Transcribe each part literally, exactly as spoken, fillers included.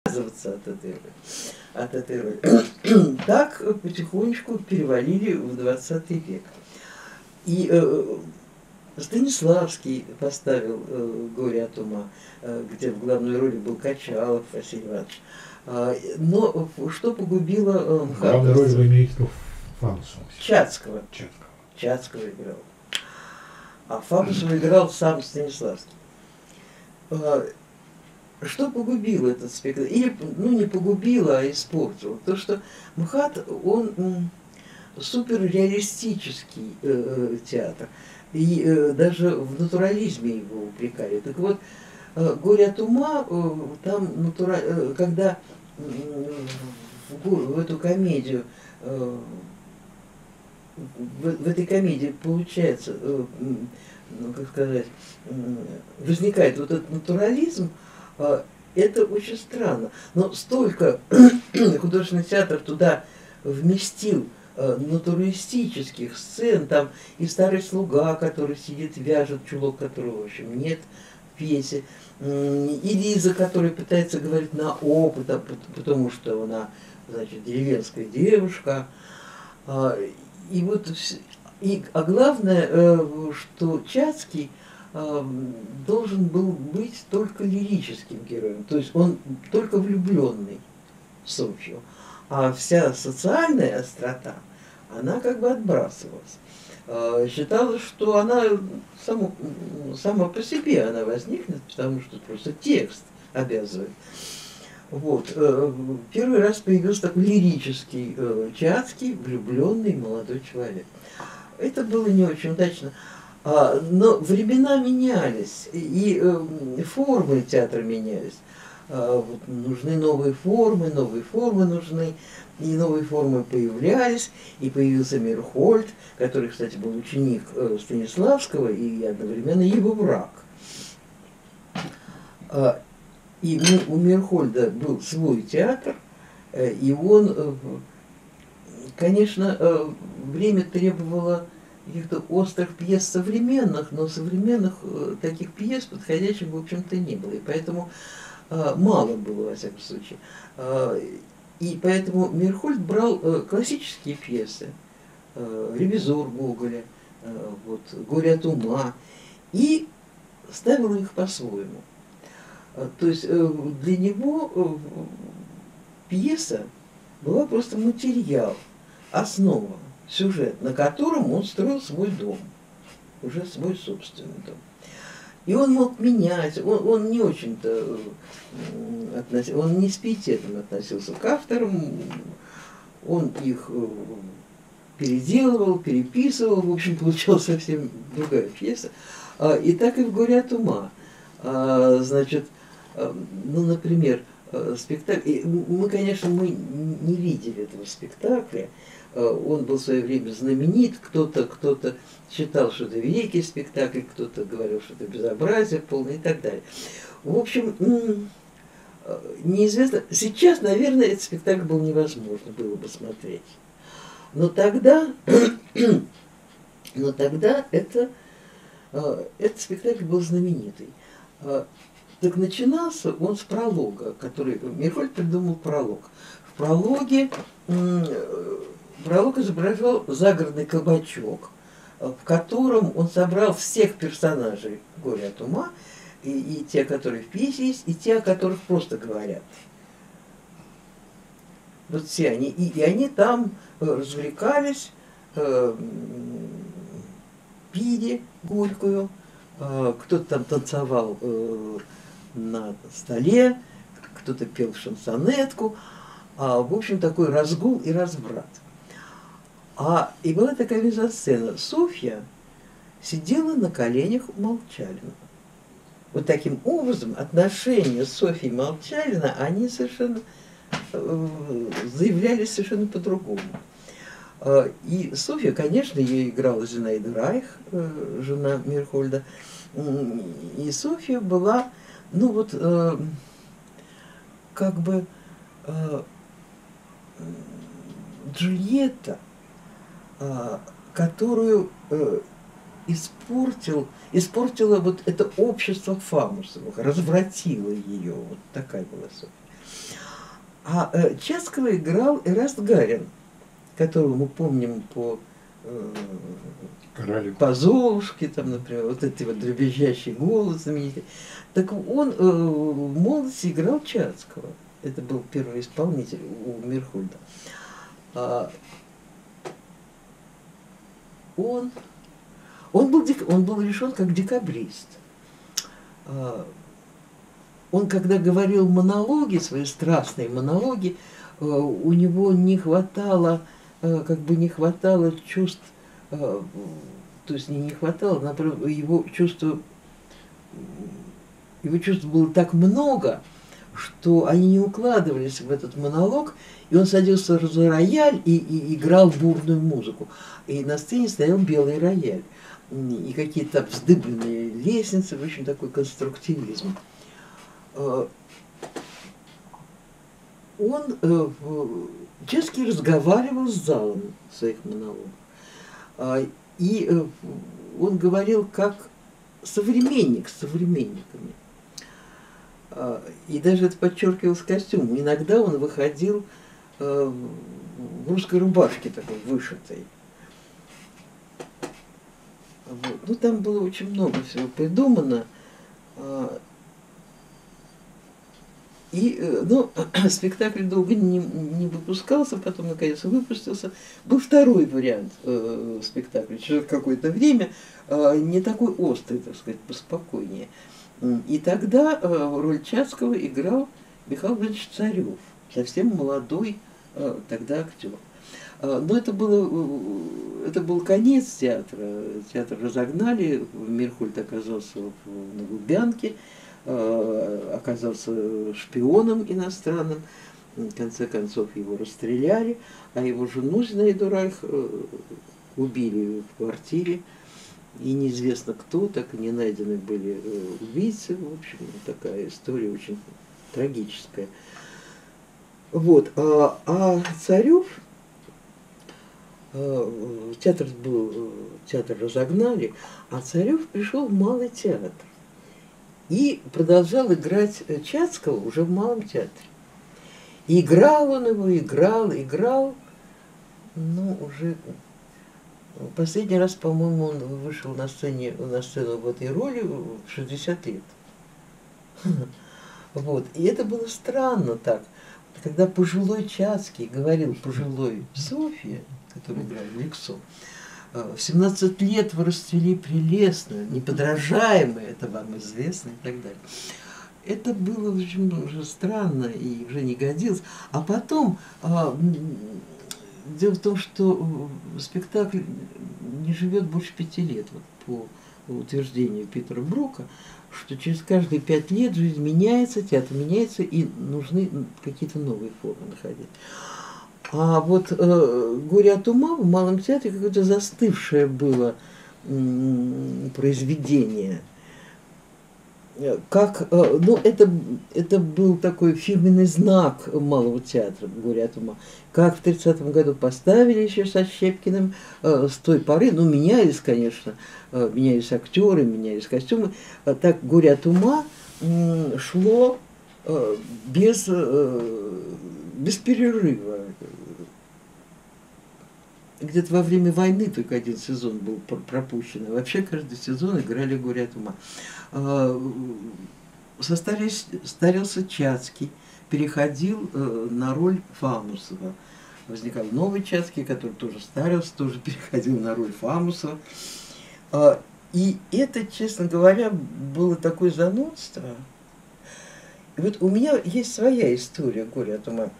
отказываться от этой роли. От этой роли. Так потихонечку перевалили в двадцатый век. И э, Станиславский поставил э, «Горе от ума», э, где в главной роли был Качалов Василий Иванович. Э, но что погубило э, МХАТовцев? Главную роль вы имеете в виду Фамусова? Чацкого. Чацкого. Чацкого играл. А Фамусова играл сам Станиславский. Э, что погубило этот спектакль? Или, ну, не погубило, а испортило. То, что МХАТ, он м, суперреалистический э, театр. И э, даже в натурализме его упрекали. Так вот, э, «Горе от ума», э, там, натура... э, когда э, в, в эту комедию, э, в, в этой комедии получается, э, ну, как сказать, э, возникает вот этот натурализм, э, это очень странно. Но столько художественный театр туда вместил натуралистических сцен, там и старый слуга, который сидит, вяжет чулок, которого, в общем, нет в пьесе, и Лиза, которая пытается говорить на опыт, потому что она, значит, деревенская девушка. И вот, и, а главное, что Чацкий должен был быть только лирическим героем, то есть он только влюбленный в Софью. А вся социальная острота, она как бы отбрасывалась. Считалось, что она само, сама по себе она возникнет, потому что просто текст обязывает. Вот. Первый раз появился такой лирический Чацкий, влюбленный молодой человек. Это было не очень удачно. Но времена менялись, и формы театра менялись. Вот, нужны новые формы, новые формы нужны, и новые формы появлялись, и появился Мейрхольд, который, кстати, был ученик э, Станиславского и одновременно его враг. А, и у Мейрхольда был свой театр, э, и он, э, конечно, э, время требовало каких-то острых пьес современных, но современных э, таких пьес подходящих, в общем-то, не было, и поэтому мало было, во всяком случае. И поэтому Мейрхольд брал классические пьесы, «Ревизор» Гоголя, вот, «Горе от ума», и ставил их по-своему. То есть для него пьеса была просто материал, основа, сюжет, на котором он строил свой дом, уже свой собственный дом. И он мог менять, он, он не очень-то относился, он не с пиететом относился к авторам, он их переделывал, переписывал, в общем, получалась совсем другая пьеса. И так и в «Горе от ума». Значит, ну, например, спектакль, мы, конечно, мы не видели этого спектакля, он был в свое время знаменит, кто-то кто-то считал, что это великий спектакль, кто-то говорил, что это безобразие полное и так далее. В общем, неизвестно. Сейчас, наверное, этот спектакль был невозможно было бы смотреть. Но тогда, но тогда это, этот спектакль был знаменитый. Так начинался он с пролога, который Мейрхольд придумал пролог. В прологе пролог изображал загородный кабачок, в котором он собрал всех персонажей «Горе от ума», и, и те, которые в пьесе есть, и те, о которых просто говорят. Вот все они. И, и они там развлекались, э, пили горькую, э, кто-то там танцевал э, на столе, кто-то пел шансонетку. А, в общем, такой разгул и разврат. А, и была такая мизансцена. Софья сидела на коленях у Молчалина. Вот таким образом отношения Софьи и Молчалина, они совершенно э, заявлялись совершенно по-другому. Э, и Софья, конечно, ее играла Зинаида Райх, э, жена Мейрхольда. И Софья была, ну вот, э, как бы э, Джульетта, э, которую э, испортил, испортила вот это общество Фамусовых, развратила ее. Вот такая была Софья. А э, Чацкого играл Эраст Гарин, которого мы помним по, э, по Золушке, там, например, вот этот вот дребезжащий голос знаменитый. Так он э, в молодости играл Чацкого. Это был первый исполнитель у Мирхольда. А, он, он, был, он был решен как декабрист. А, он, когда говорил монологи, свои страстные монологи, э, у него не хватало, э, как бы не хватало чувств, э, то есть не, не хватало, например, его чувства, его чувств было так много, что они не укладывались в этот монолог, и он садился за рояль и, и играл бурную музыку. И на сцене стоял белый рояль, и какие-то вздыбленные лестницы, в общем, такой конструктивизм. Он, Чацкий разговаривал с залом в своих монологах. И он говорил как современник с современниками. И даже это подчеркивалось костюмом. Иногда он выходил в русской рубашке такой вышитой. Вот. Ну, там было очень много всего придумано. И, ну, спектакль долго не, не выпускался, потом, наконец, выпустился. Был второй вариант э, спектакля через какое-то время, э, не такой острый, так сказать, поспокойнее. И тогда э, роль Чацкого играл Михаил Иванович Царев, совсем молодой э, тогда актер. Э, но это, было, это был конец театра. Театр разогнали, Мирхольд оказался в, на Лубянке, оказался шпионом иностранным, в конце концов его расстреляли, а его жену Зинаиду Райх убили в квартире, и неизвестно кто, так и не найдены были убийцы. В общем, такая история очень трагическая. Вот. А, а Царев, театр был, театр разогнали, а Царев пришел в Малый театр. И продолжал играть Чацкого уже в Малом театре. И играл он его, играл, играл. Ну, уже последний раз, по-моему, он вышел на, сцене, на сцену в этой роли в шестьдесят лет. Вот. И это было странно так. Когда пожилой Чацкий говорил пожилой Софье, которая играла Лексо, в семнадцать лет вы расцвели прелестно, неподражаемое, это вам известно и так далее. Это было очень уже странно и уже не годилось. А потом, а, дело в том, что спектакль не живет больше пяти лет, вот, по утверждению Питера Брука, что через каждые пять лет жизнь меняется, театр меняется, и нужны какие-то новые формы находить. А вот э, «Горе от ума» в Малом театре какое-то застывшее было м, произведение. Как, э, ну, это, это был такой фирменный знак Малого театра «Горе от ума». Как в тридцатом году поставили еще со Щепкиным, э, с той поры, ну, менялись, конечно, э, менялись актеры, менялись костюмы, э, так «Горе от ума» э, шло э, без, э, без перерыва. Где-то во время войны только один сезон был пропущен. А вообще каждый сезон играли «Горе от ума». Состарился, старился Чацкий, переходил на роль Фамусова. Возникал новый Чацкий, который тоже старился, тоже переходил на роль Фамусова. И это, честно говоря, было такое занудство. И вот у меня есть своя история «Горе от ума».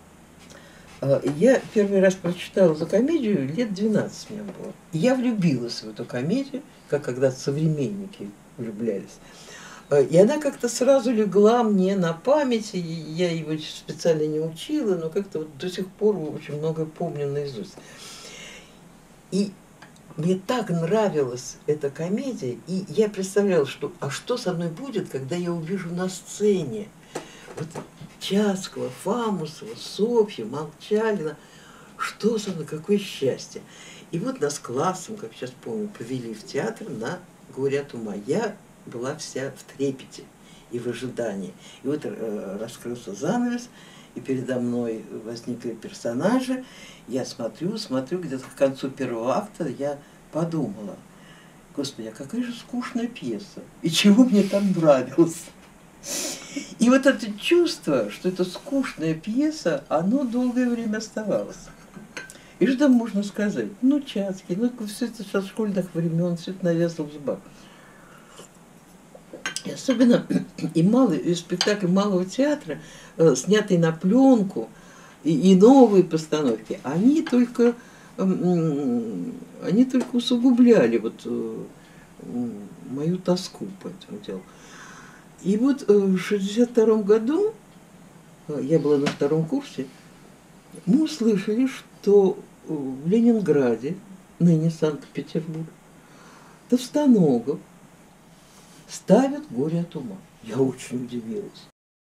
Я первый раз прочитала эту комедию, лет двенадцать мне было. И я влюбилась в эту комедию, как когда современники влюблялись. И она как-то сразу легла мне на память, и я его специально не учила, но как-то вот до сих пор очень много помню наизусть. И мне так нравилась эта комедия, и я представляла, что а что со мной будет, когда я увижу на сцене вот Чацкого, Фамусова, Софью, Молчалина. Что со мной, какое счастье. И вот нас классом, как сейчас помню, повели в театр на «Горе от ума». Я была вся в трепете. и в ожидании. И вот э, раскрылся занавес, и передо мной возникли персонажи. Я смотрю, смотрю, где-то к концу первого акта я подумала: Господи, а какая же скучная пьеса, и чего мне там нравилось. И вот это чувство, что это скучная пьеса, оно долгое время оставалось. И что там можно сказать? Ну, Чацкий, ну, все это со школьных времен, все это навязано в зубах. И особенно и, малый, и спектакль Малого театра, э, снятый на пленку, и, и новые постановки, они только, э, они только усугубляли вот, э, мою тоску по этому делу. И вот э, в шестьдесят втором году, э, я была на втором курсе, мы услышали, что в Ленинграде, ныне Санкт-Петербург, Товстоногов ставят «Горе от ума». Я очень удивилась.